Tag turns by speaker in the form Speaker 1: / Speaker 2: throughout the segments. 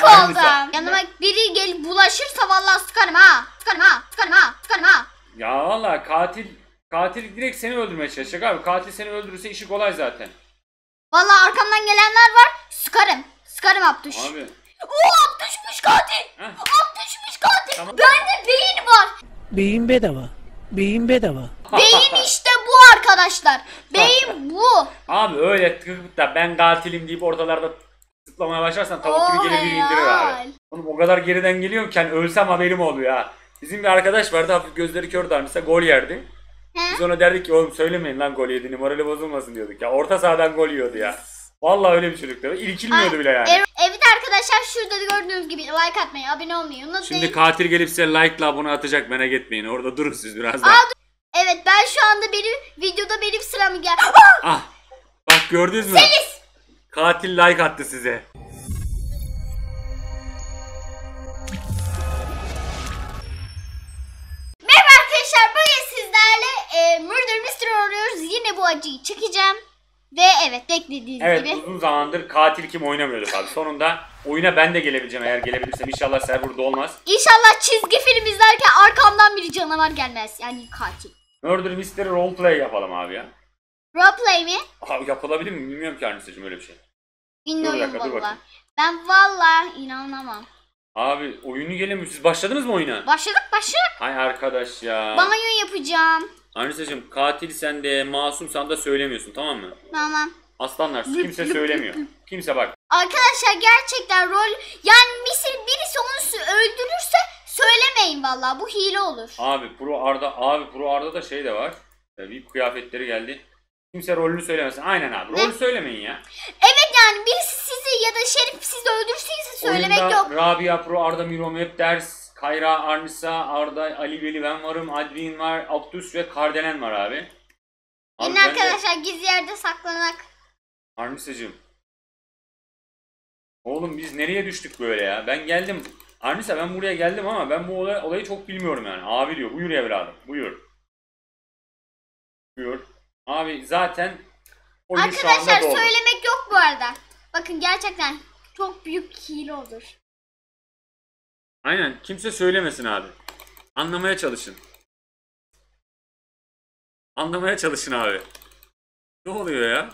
Speaker 1: oldum. Yanıma biri gelip bulaşırsa vallahi sıkarım ha. Sıkarım ha. Sıkarım ha. Sıkarım ha.
Speaker 2: Ya valla katil direkt seni öldürmeye çalışacak abi. Katil seni öldürürse işi kolay zaten.
Speaker 1: Vallahi arkamdan gelenler var. Sıkarım. Sıkarım Abdüş.
Speaker 2: Abi.
Speaker 1: Oo Abdüşmüş katil.
Speaker 2: Heh.
Speaker 1: Abdüşmüş katil.
Speaker 2: Tamam.
Speaker 1: Bende beyin var.
Speaker 3: Beyin bedava. Beyin bedava.
Speaker 1: Beyin işte bu arkadaşlar. Beyin bu.
Speaker 2: Abi öyle tıkıp da ben katilim deyip ortalarda zıplamaya başlarsan tavuk gibi gelir biri indirir abi. Oğlum o kadar geriden geliyorum ki hani ölsem haberim oluyor ha. Bizim bir arkadaş vardı, hafif gözleri kör darmışsa gol yerdi. Biz ona derdik ki oğlum söylemeyin lan gol yediğini, morali bozulmasın diyorduk ya. Orta sahadan gol yiyordu ya. Vallahi öyle bir çocuktu. İlkilmiyordu bile yani.
Speaker 1: Evet arkadaşlar şurada gördüğünüz gibi like atmayı, abone olmayı unutmayın.
Speaker 2: Şimdi katil gelip size like'la abone atacak, merak etmeyin. Orada durun siz biraz daha.
Speaker 1: Evet ben şu anda videoda benim sıram gel.
Speaker 2: Ah! Bak gördünüz mü?
Speaker 1: Selis!
Speaker 2: Katil like attı size.
Speaker 1: Merhaba arkadaşlar, bugün sizlerle Murder Mystery oynuyoruz. Yine bu acıyı çekeceğim. Ve evet beklediğiniz gibi.
Speaker 2: Evet, uzun zamandır katil kim oynamıyorduk abi. Sonunda oyuna ben de gelebileceğim eğer gelebilirsem. İnşallah serverda olmaz.
Speaker 1: İnşallah çizgi film izlerken arkamdan bir canavar gelmez. Yani katil.
Speaker 2: Murder Mystery roleplay yapalım abi ya.
Speaker 1: Roleplay mi?
Speaker 2: Abi yapılabilir mi? Bilmiyorum ki Arnisa'cığım öyle bir şey.
Speaker 1: Bilmiyorum
Speaker 2: dur
Speaker 1: valla.
Speaker 2: bakayım.
Speaker 1: Ben valla inanamam.
Speaker 2: Abi oyunu gelemiyor. Siz başladınız mı oyuna?
Speaker 1: Başladık.
Speaker 2: Hay arkadaş ya.
Speaker 1: Banyo yapacağım.
Speaker 2: Arnisa'cığım katil sen de masum sen de söylemiyorsun, tamam mı?
Speaker 1: Tamam.
Speaker 2: Aslanlar kimse söylemiyor. Kimse bak.
Speaker 1: Arkadaşlar gerçekten yani misal birisi onu öldürürse söylemeyin valla, bu hile olur.
Speaker 2: Abi Pro Arda da şey de var. VIP kıyafetleri geldi. Kimse rolünü söylemesin. Aynen abi. Rolü söylemeyin ya.
Speaker 1: Evet yani birisi sizi ya da Şerif sizi öldürseyse söylemek
Speaker 2: oyunda
Speaker 1: yok.
Speaker 2: Rabia, Pro Arda, Miro, Hep Ders, Kayra, Arnisa, Arda, Ali Veli, ben varım, Advin var, Abdus ve Kardelen var abi.
Speaker 1: Yine arkadaşlar gizli yerde saklanak.
Speaker 2: Arnisa'cığım. Oğlum biz nereye düştük böyle ya? Ben geldim. Arnisa ben buraya geldim ama ben bu olayı çok bilmiyorum yani. Abi diyor buyur evladım buyur. Buyur. Abi zaten oyun şu anda
Speaker 1: Arkadaşlar
Speaker 2: doğdu.
Speaker 1: söylemek yok bu arada. Bakın gerçekten çok büyük hile olur.
Speaker 2: Aynen kimse söylemesin abi. Anlamaya çalışın. Anlamaya çalışın abi. Ne oluyor ya?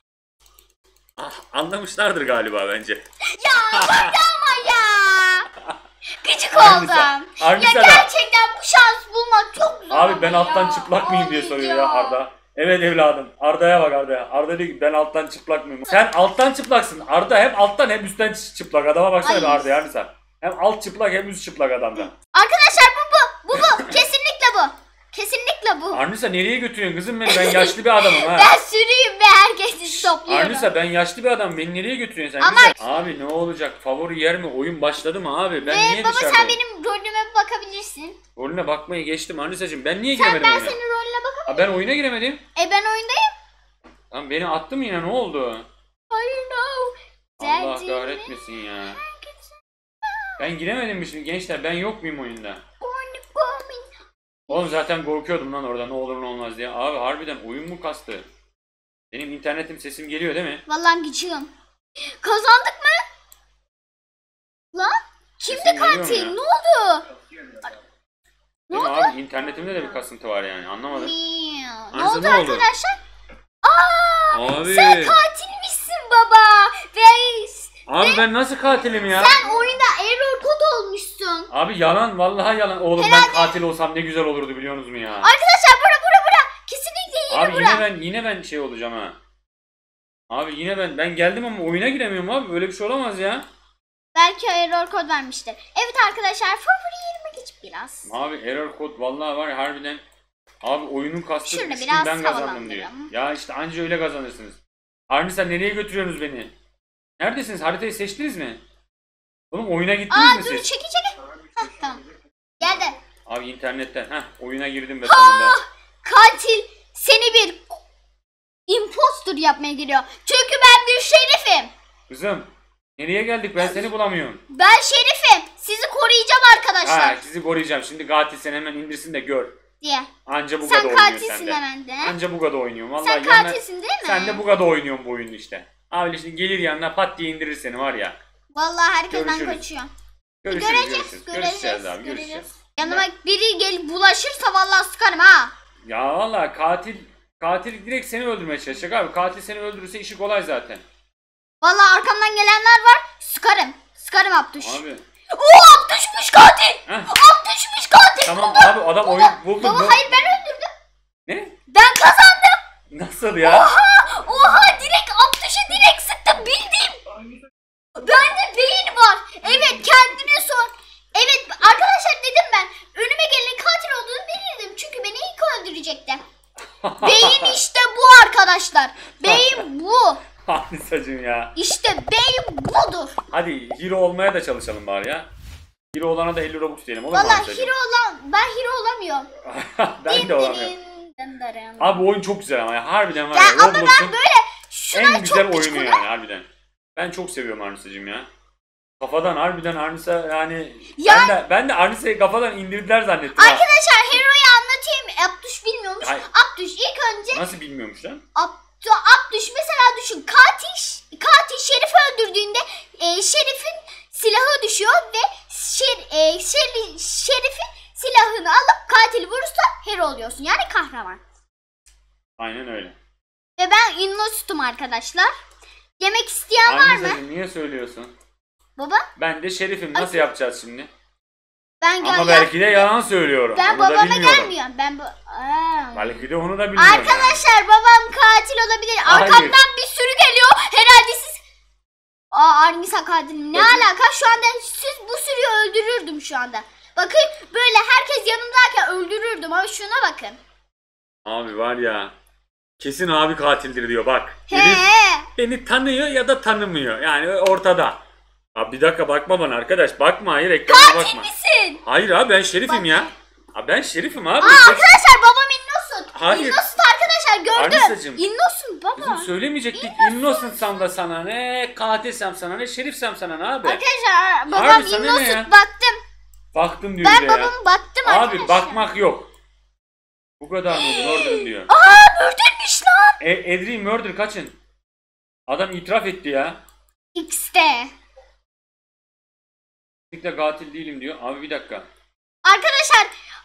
Speaker 2: Ah, anlamışlardır galiba bence.
Speaker 1: Ya bak ama ya. Gıcık
Speaker 2: Arnisa,
Speaker 1: oldum.
Speaker 2: Arnisa
Speaker 1: Ya
Speaker 2: da-
Speaker 1: gerçekten bu şans bulmak çok zor.
Speaker 2: Abi ben
Speaker 1: ama
Speaker 2: alttan
Speaker 1: ya.
Speaker 2: çıplak mıyım diye soruyor ya
Speaker 1: Ağlayacağım.
Speaker 2: Arda. Evet evladım. Arda'ya bak Arda'ya. Arda diyor ki ben alttan çıplak mıyım? Sen alttan çıplaksın. Arda hem alttan hem üstten çıplak. Adama baksana
Speaker 1: Ay.
Speaker 2: bir Arda'ya yani sen. Hem alt çıplak hem üst çıplak adamda.
Speaker 1: Arkadaşlar bu. Kesinlikle bu. Kesinlikle bu.
Speaker 2: Arnisa nereye götürüyorsun kızım beni? Ben yaşlı bir adamım ha.
Speaker 1: Ben sürüyüm ve herkesi topluyorum.
Speaker 2: Arnisa ben yaşlı bir adamım. Beni nereye götürüyorsun sen?
Speaker 1: Ama-
Speaker 2: Güzel. Abi ne olacak? Favori yer mi? Oyun başladı mı abi? Ben
Speaker 1: Ve
Speaker 2: niye
Speaker 1: baba
Speaker 2: dışarıdayım?
Speaker 1: sen benim rolüme bir bakabilirsin.
Speaker 2: Rolüne bakmayı geçtim Arnisa'cığım. Ben niye
Speaker 1: Sen
Speaker 2: giremedim
Speaker 1: ben
Speaker 2: oyuna?
Speaker 1: senin rolüne bakabilirim.
Speaker 2: Ha, ben oyuna giremedim.
Speaker 1: Ben oyundayım.
Speaker 2: Lan beni attım yine, ne oldu?
Speaker 1: Hayır no.
Speaker 2: Allah
Speaker 1: Derdimi
Speaker 2: kahretmesin ya. Ben giremedim mi şimdi gençler? Ben yok muyum oyunda? Oğlum zaten korkuyordum lan orada ne olur ne olmaz diye. Abi harbiden oyun mu kastı? Benim internetim sesim geliyor değil mi?
Speaker 1: Vallahi gıcığım. Kazandık mı? Lan? Kimdi
Speaker 2: Sesim geliyor mu
Speaker 1: katil?
Speaker 2: ya?
Speaker 1: Ne oldu? Ne
Speaker 2: Değil mi
Speaker 1: oldu?
Speaker 2: abi? İnternetimde de bir kasıntı var yani, anlamadım.
Speaker 1: Ne
Speaker 2: Arnisa,
Speaker 1: oldu
Speaker 2: ne oldu?
Speaker 1: arkadaşlar?
Speaker 2: Abi.
Speaker 1: Sen katilmişsin baba.
Speaker 2: Abi ben nasıl katilim ya?
Speaker 1: Sen oyunda error kod olmuşsun.
Speaker 2: Abi yalan, vallahi yalan. Oğlum ben katil olsam ne güzel olurdu biliyorsunuz mu ya?
Speaker 1: Arkadaşlar bura. Kesinlikle yine
Speaker 2: Abi
Speaker 1: bura.
Speaker 2: yine ben şey olacağım ha. Abi yine ben geldim ama oyuna giremiyorum abi. Böyle bir şey olamaz ya.
Speaker 1: Belki error kod vermiştir. Evet arkadaşlar favori yerime geç biraz.
Speaker 2: Abi error kod vallahi var ya harbiden. Abi oyunun kastı
Speaker 1: Şurada
Speaker 2: 3 gün
Speaker 1: biraz
Speaker 2: ben kazandım diyor.
Speaker 1: havalandıralım.
Speaker 2: Ya işte anca öyle kazanırsınız. Arnisa nereye götürüyorsunuz beni? Neredesiniz? Haritayı seçtiniz mi? Oğlum oyuna gittiniz mi
Speaker 1: Dur
Speaker 2: siz?
Speaker 1: çeki. Hah tamam. Geldi.
Speaker 2: Abi internetten. Oyuna girdim be sonunda.
Speaker 1: Katil seni bir impostor yapmaya geliyor. Çünkü ben bir şerifim.
Speaker 2: Kızım nereye geldik? Ben seni bulamıyorum.
Speaker 1: Ben şerifim. Sizi koruyacağım arkadaşlar.
Speaker 2: Ha sizi koruyacağım. Şimdi katil seni hemen indirsin de gör.
Speaker 1: Diye.
Speaker 2: Anca bu
Speaker 1: Sen
Speaker 2: kadar oynuyor
Speaker 1: katilsin
Speaker 2: sende.
Speaker 1: hemen de.
Speaker 2: Anca bu kadar oynuyorum. Vallahi
Speaker 1: Sen
Speaker 2: yanına-
Speaker 1: katilsin değil mi?
Speaker 2: Sen de bu kadar oynuyorsun bu oyunu işte. Abi şimdi gelir yanına pat diye indirir seni var ya.
Speaker 1: Vallahi herkesten
Speaker 2: Görüşürüz.
Speaker 1: kaçıyor.
Speaker 2: Görüşeceğiz abi.
Speaker 1: Göreceğiz.
Speaker 2: Görüşeceğiz.
Speaker 1: Yanıma biri gelip bulaşırsa vallahi sıkarım ha.
Speaker 2: Ya valla katil direkt seni öldürmeye çalışacak abi. Katil seni öldürürse işi kolay zaten.
Speaker 1: Vallahi arkamdan gelenler var. Sıkarım. Sıkarım Abdüş.
Speaker 2: Abi.
Speaker 1: Oo Abdüşmüş katil.
Speaker 2: Heh.
Speaker 1: Abdüşmüş katil.
Speaker 2: Tamam abi adam oyun buldu.
Speaker 1: Baba hayır ben öldürdüm.
Speaker 2: Ne?
Speaker 1: Ben kazandım.
Speaker 2: Nasıl ya?
Speaker 1: Oha direkt Abdüş'e direkt sıktım bildim. Bende beyin var. Evet kendine sor. Evet arkadaşlar dedim ben. Önüme gelenin katil olduğunu bilirdim. Çünkü beni ilk öldürecekti. Beyin işte bu arkadaşlar. Beyin bu.
Speaker 2: Hanisacığım ya.
Speaker 1: İşte beyin budur.
Speaker 2: Hadi hero olmaya da çalışalım bari ya. Hero olana da 50 Robux diyelim olur mu
Speaker 1: Vallahi
Speaker 2: Hanisacığım?
Speaker 1: ben hero olamıyorum.
Speaker 2: Ben de olamıyorum.
Speaker 1: Dındarım.
Speaker 2: Abi bu oyun çok güzel ama ya. Harbiden var
Speaker 1: Ya
Speaker 2: ya.
Speaker 1: ama ben
Speaker 2: Roblox'un
Speaker 1: böyle şuna
Speaker 2: en güzel
Speaker 1: çok
Speaker 2: oyunu
Speaker 1: gıcık
Speaker 2: yani harbiden. Ben çok seviyorum Arnisa'cığım ya. Kafadan harbiden Arnisa yani
Speaker 1: Ya-
Speaker 2: ben de Arnisa'yı kafadan indirdiler zannettim ha.
Speaker 1: Arkadaşlar hero'yu anlatayım. Abdüş bilmiyormuş.
Speaker 2: Hayır.
Speaker 1: Abdüş ilk önce
Speaker 2: Nasıl bilmiyormuş lan?
Speaker 1: Abdüş mesela düşün katil Şerif'i öldürdüğünde Şerif'in silahı düşüyor ve Şerif'in silahını alıp katili vurursa hero oluyorsun yani kahraman.
Speaker 2: Aynen öyle.
Speaker 1: Ve ben Innocent'um arkadaşlar. Yemek isteyen var mı?
Speaker 2: Arnisa'cığım niye söylüyorsun?
Speaker 1: Baba
Speaker 2: Ben de şerifim. Nasıl yapacağız şimdi?
Speaker 1: ben
Speaker 2: Ama belki de yalan söylüyorum.
Speaker 1: ben
Speaker 2: Onu da
Speaker 1: babama
Speaker 2: bilmiyorum.
Speaker 1: gelmiyorum.
Speaker 2: Belki de onu da bilmiyorum. yani.
Speaker 1: Arkadaşlar babam katil olabilir.
Speaker 2: Hayır.
Speaker 1: Arkamdan bir sürü geliyor. Herhalde siz... Arnisa katil. Ne
Speaker 2: Bakın.
Speaker 1: alaka? Şu anda siz bu sürüyü öldürürdüm şu anda. Bakın böyle herkes yanımdayken öldürürdüm ama şuna bakın.
Speaker 2: Abi var ya. Kesin abi katildir diyor bak.
Speaker 1: He.
Speaker 2: Şerif beni tanıyor ya da tanımıyor. Yani ortada. Abi bir dakika bakma bana arkadaş. Bakma hayır ekrana
Speaker 1: Katil
Speaker 2: bakma.
Speaker 1: misin?
Speaker 2: Hayır abi ben şerifim
Speaker 1: Bak.
Speaker 2: ya. Abi ben şerifim abi.
Speaker 1: Arkadaşlar babam Innocent.
Speaker 2: Hayır.
Speaker 1: Innocent arkadaşlar gördüm.
Speaker 2: Arnisa'cığım.
Speaker 1: Innocent baba.
Speaker 2: Bizim söylemeyecektik. Innocentsam da sana ne, katilsem sana ne, şerifsem sana ne abi.
Speaker 1: Arkadaşlar babam
Speaker 2: Harbi sana ne ya?
Speaker 1: Innocent baktım.
Speaker 2: Baktım diyor
Speaker 1: Ben
Speaker 2: bir de ya.
Speaker 1: babamı baktım
Speaker 2: Abi
Speaker 1: arkadaşlar.
Speaker 2: bakmak yok. Bu kadar mı? Murder diyor.
Speaker 1: Murdermiş lan.
Speaker 2: Edri murder kaçın. Adam itiraf etti ya.
Speaker 1: X'te.
Speaker 2: Kesinlikle katil değilim diyor. Abi bir dakika.
Speaker 1: Arkadaşlar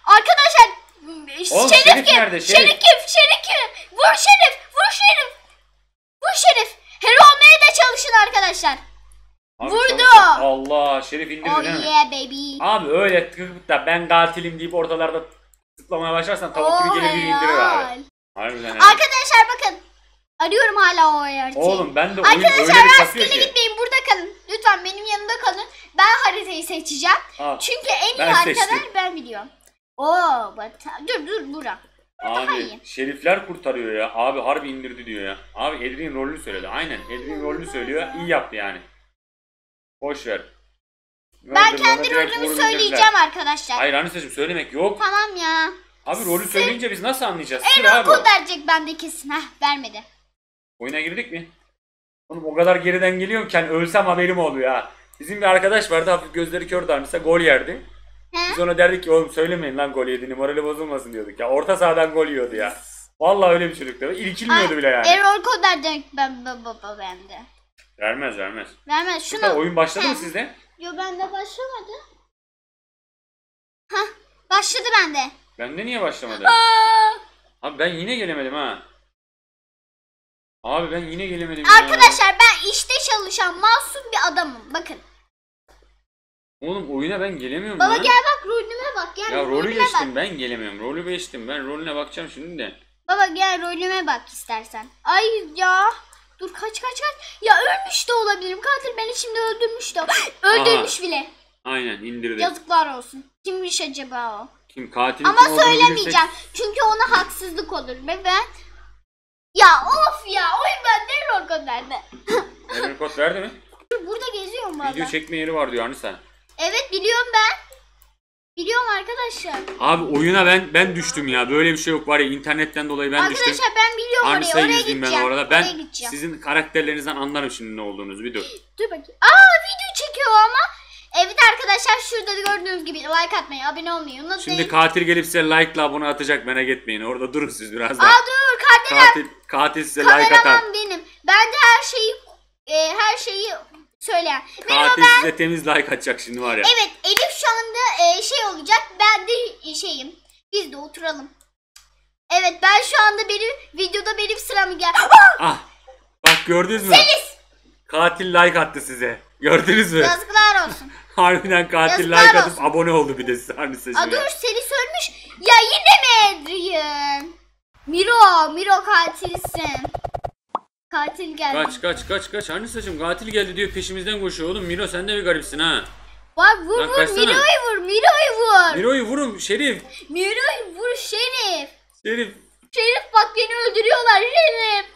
Speaker 2: Oğlum,
Speaker 1: Şerif
Speaker 2: Şerif
Speaker 1: kim?
Speaker 2: nerede?
Speaker 1: Şerif kim? Vur Şerif. Vur Şerif. Hero olmaya da çalışın arkadaşlar.
Speaker 2: Abi
Speaker 1: Vurdu.
Speaker 2: çalışın. Allah Şerif indirdi
Speaker 1: Oh
Speaker 2: değil mi?
Speaker 1: yeah baby.
Speaker 2: Abi öyle tıkıp da ben katilim deyip ortalarda zıplamaya başlarsan tavuk gibi gelir biri indirir abi. Harbiden yani.
Speaker 1: Arkadaşlar bakın. Arıyorum hala o haritayı.
Speaker 2: Oğlum ben de oyun öyle
Speaker 1: Arkadaşlar
Speaker 2: bir kasıyor
Speaker 1: rastgele
Speaker 2: ki.
Speaker 1: gitmeyin burada kalın. Lütfen benim yanımda kalın. Ben haritayı seçeceğim.
Speaker 2: Aa,
Speaker 1: Çünkü en iyi
Speaker 2: ben
Speaker 1: haritaları
Speaker 2: seçtim.
Speaker 1: ben biliyorum. Dur bura. Daha
Speaker 2: Abi
Speaker 1: iyi.
Speaker 2: şerifler kurtarıyor ya. Abi harbi indirdi diyor ya. Abi Edri'nin rolünü söyledi. Aynen Edri'nin rolünü söylüyor. İyi yaptı yani. Boş ver.
Speaker 1: Ben
Speaker 2: Murder
Speaker 1: kendi
Speaker 2: bana direkt
Speaker 1: rolümü
Speaker 2: vurun
Speaker 1: söyleyeceğim
Speaker 2: indirdiler.
Speaker 1: arkadaşlar.
Speaker 2: Hayır Anisa'cığım söylemek yok.
Speaker 1: Tamam ya.
Speaker 2: Abi rolü söyleyince biz nasıl anlayacağız? Sır
Speaker 1: Error
Speaker 2: abi. o.
Speaker 1: kod verecek bende kesin. Vermedi.
Speaker 2: Oyuna girdik mi? Oğlum o kadar geriden geliyorken ölsem haberim oluyor ha. Bizim bir arkadaş vardı hafif gözleri kör Arnisa gol yerdi. Biz ona derdik ki oğlum söylemeyin lan gol yediğini morali bozulmasın diyorduk ya. Orta sahadan gol yiyordu ya. Vallahi öyle bir çocuktu. İlkilmiyordu bile yani.
Speaker 1: Error kod verecek baba bende.
Speaker 2: Vermez.
Speaker 1: Vermez
Speaker 2: Şurada
Speaker 1: şunu.
Speaker 2: oyun başladı mı sizde?
Speaker 1: Yo bende başlamadı. Başladı bende.
Speaker 2: Bende niye başlamadı? Abi ben yine gelemedim ha. Abi ben yine gelemedim ya.
Speaker 1: Arkadaşlar ben işte çalışan masum bir adamım. Bakın.
Speaker 2: Oğlum oyuna ben gelemiyorum
Speaker 1: Baba
Speaker 2: lan.
Speaker 1: gel bak rolüme bak. Gel
Speaker 2: Ya rolü
Speaker 1: rolüme
Speaker 2: geçtim
Speaker 1: bak.
Speaker 2: ben gelemiyorum. Rolü geçtim ben rolüne bakacağım şimdi de.
Speaker 1: Baba gel rolüme bak istersen. Ay ya. Dur kaç. Ya ölmüş de olabilirim. Katil beni şimdi öldürmüş de. Öldürmüş bile.
Speaker 2: Aynen indirdi.
Speaker 1: Yazıklar olsun. Kimmiş acaba o?
Speaker 2: Kim katil
Speaker 1: Ama
Speaker 2: kim olduğunu
Speaker 1: söylemeyeceğim. Çünkü ona haksızlık olur. Ve ben... Ya of ya. Oyun bende error kod verdi.
Speaker 2: bilirsek. Emir kod verdi mi?
Speaker 1: Burada geziyorum valla.
Speaker 2: Video çekme yeri var diyor Anisa.
Speaker 1: Evet biliyorum ben. Biliyorum arkadaşlar.
Speaker 2: Abi oyuna ben düştüm ya. Böyle bir şey yok var ya internetten dolayı ben düştüm.
Speaker 1: Arkadaşlar ben biliyorum orayı.
Speaker 2: Anisa'yı
Speaker 1: Oraya
Speaker 2: izleyeyim ben
Speaker 1: gideceğim.
Speaker 2: orada.
Speaker 1: Oraya
Speaker 2: Ben
Speaker 1: gideceğim.
Speaker 2: sizin karakterlerinizden anlarım şimdi ne olduğunuzu. Bir dur.
Speaker 1: Dur bakayım. Video çekiyor ama. Evet arkadaşlar şurada da gördüğünüz gibi like atmayı, abone olmayı unutmayın.
Speaker 2: Şimdi katil gelip size like'la abone atacak merak etmeyin. Orada durun siz biraz daha.
Speaker 1: Dur kamera.
Speaker 2: Katil size like atar.
Speaker 1: Kameraman benim. Ben de her şeyi söyleyen. Merhaba
Speaker 2: Katil
Speaker 1: ben.
Speaker 2: size temiz like atacak şimdi var ya.
Speaker 1: Evet Elif şu anda şey olacak. Ben de şeyim. Biz de oturalım. Evet ben şu anda videoda benim sıram gel.
Speaker 2: Ah! Bak gördünüz mü?
Speaker 1: Selis.
Speaker 2: Katil like attı size. Gördünüz mü?
Speaker 1: Yazıklar olsun.
Speaker 2: Harbiden katil
Speaker 1: Yazıklar
Speaker 2: like atıp
Speaker 1: olsun.
Speaker 2: abone oldu bir de Sarnisa'cığım.
Speaker 1: Aa, dur Selis ölmüş. Ya yine mi Adrian? Miro katilsin. Katil geldi.
Speaker 2: Kaç. Sarnisa'cığım katil geldi diyor peşimizden koşuyor. Oğlum Miro sen de bir garipsin ha.
Speaker 1: Bak vur
Speaker 2: Lan
Speaker 1: vur
Speaker 2: kaçsana.
Speaker 1: Miro'yu vur.
Speaker 2: Miro'yu vurun Şerif.
Speaker 1: Miro'yu vur Şerif.
Speaker 2: Şerif.
Speaker 1: Şerif bak beni öldürüyorlar Şerif.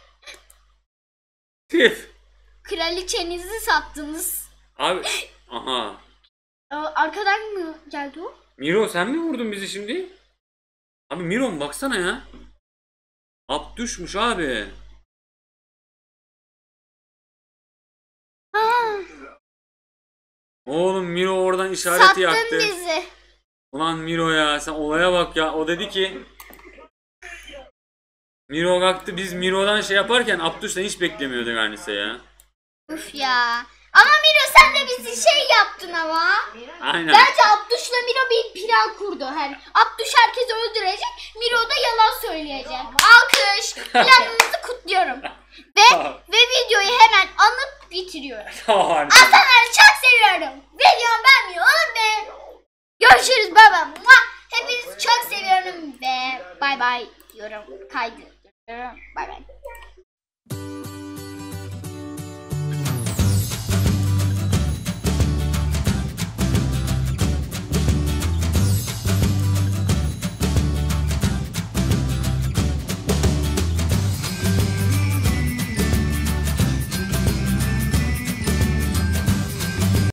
Speaker 2: Şerif.
Speaker 1: Kraliçenizi sattınız.
Speaker 2: Abi. Aha.
Speaker 1: Arkadan mı geldi o?
Speaker 2: Miro sen mi vurdun bizi şimdi? Abi Miro'm baksana ya. Abdüşmüş abi.
Speaker 1: Ha,
Speaker 2: Oğlum Miro oradan işareti
Speaker 1: sattın
Speaker 2: yaktı.
Speaker 1: bizi.
Speaker 2: Ulan Miro ya sen olaya bak ya. O dedi ki Miro kalktı biz Miro'dan şey yaparken Abdüş'ten hiç beklemiyorduk Arnise ya.
Speaker 1: Uf ya. Ama Miro sen de bizi şey yaptın ama.
Speaker 2: Aynen.
Speaker 1: Bence Abdüş'le Miro bir plan kurdu. Yani Abdüş herkesi öldürecek. Miro da yalan söyleyecek. Alkış. Planınızı kutluyorum. Ve videoyu hemen anıp bitiriyorum.
Speaker 2: Tamam Arnise.
Speaker 1: Aslanları çok seviyorum. Videomu beğenmeyi unutmayın. Görüşürüz baba. Hepinizi çok seviyorum ve bay bay diyorum. Kaydediyorum. Bay bay.